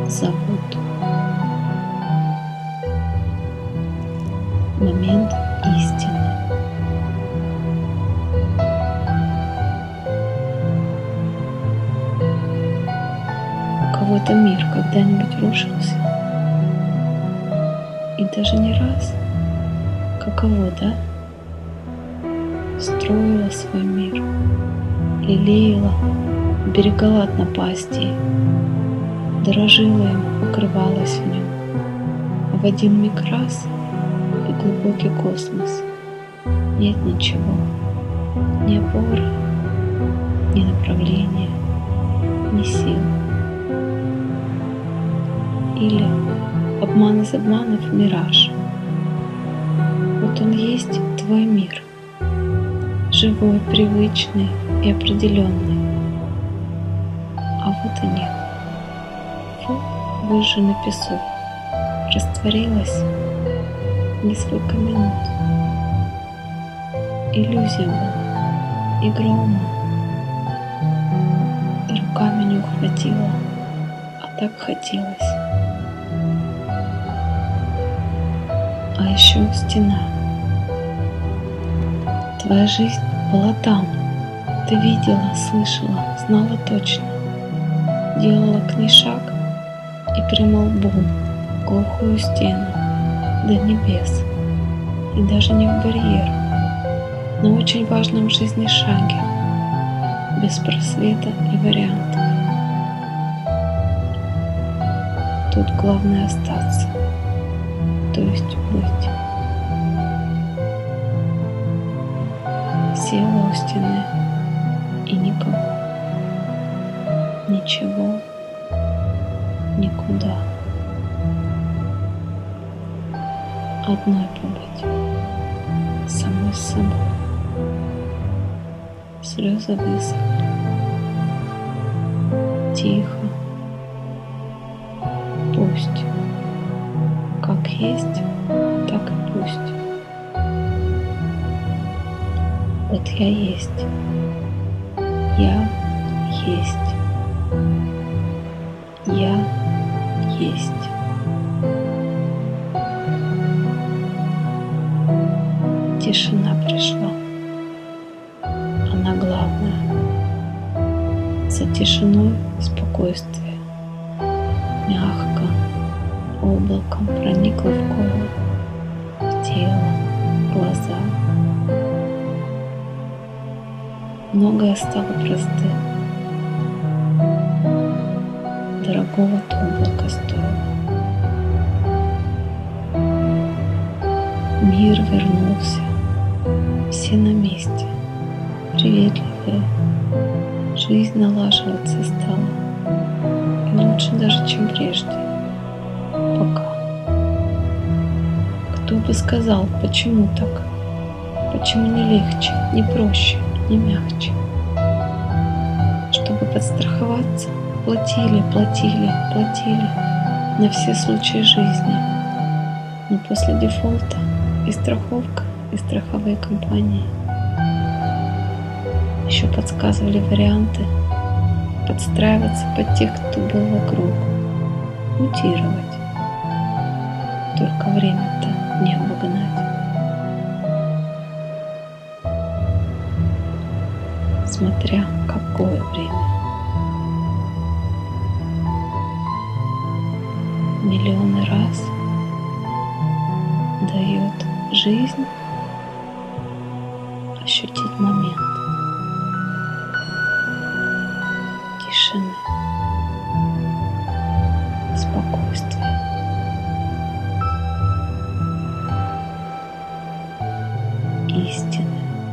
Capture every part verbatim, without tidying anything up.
зовут. Момент истины. У кого-то мир когда-нибудь рушился? И даже не раз. Каково, да? Строила свой мир, лелеяла, берегала от напастей, дорожила им, укрывалась в нем. А в один миг раз и глубокий космос. Нет ничего, ни опоры, ни направления, ни сил. Или обман из обманов — мираж. Вот он есть твой мир, живой, привычный и определенный. А вот и нет. Фу, выжженный песок, растворилась несколько минут. Иллюзия была, игра ума. Руками не ухватила, а так хотелось. А еще стена. Твоя жизнь была там. Ты видела, слышала, знала точно. Делала к ней шаг и прямо лбом в глухую стену до небес. И даже не в барьер, но очень важном в жизни шаге, без просвета и вариантов. Тут главное остаться, то есть быть. Села у стены и никого, ничего, никуда. Одной побыть, самой с собой. Слезы высохли. Тихо. Пусть. Как есть, так и пусть. Вот я есть. Я есть. Я есть. Тишина пришла. Она главная. За тишиной спокойствие. Мягко, облаком проникло в голову, в тело, в глаза. Многое стало простым. Дорогого-то облака стоило. Мир вернулся. Все на месте. Приветливые. Жизнь налаживаться стала. И лучше даже, чем прежде. Пока. Кто бы сказал, почему так? Почему не легче, не проще, не мягче? Чтобы подстраховаться, платили, платили, платили на все случаи жизни. Но после дефолта и страховка, и страховые компании еще подсказывали варианты подстраиваться под тех, кто был вокруг, мутировать. Только время-то не обогнать. Смотря какое время. Миллионы раз дает жизнь ощутить момент тишины, спокойствия, истины.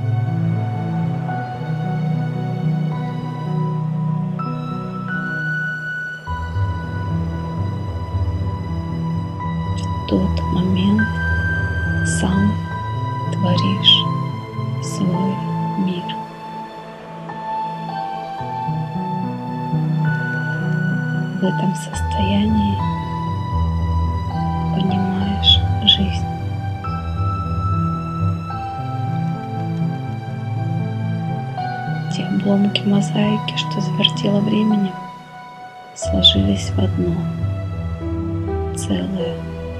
В тот момент сам творишь свой мир. В этом состоянии понимаешь жизнь. Те обломки мозаики, что завертело временем, сложились в одно. целое.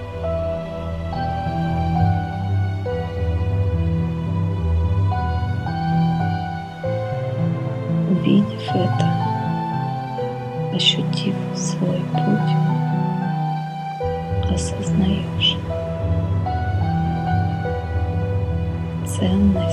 Увидев это, ощутив свой путь, осознаешь ценность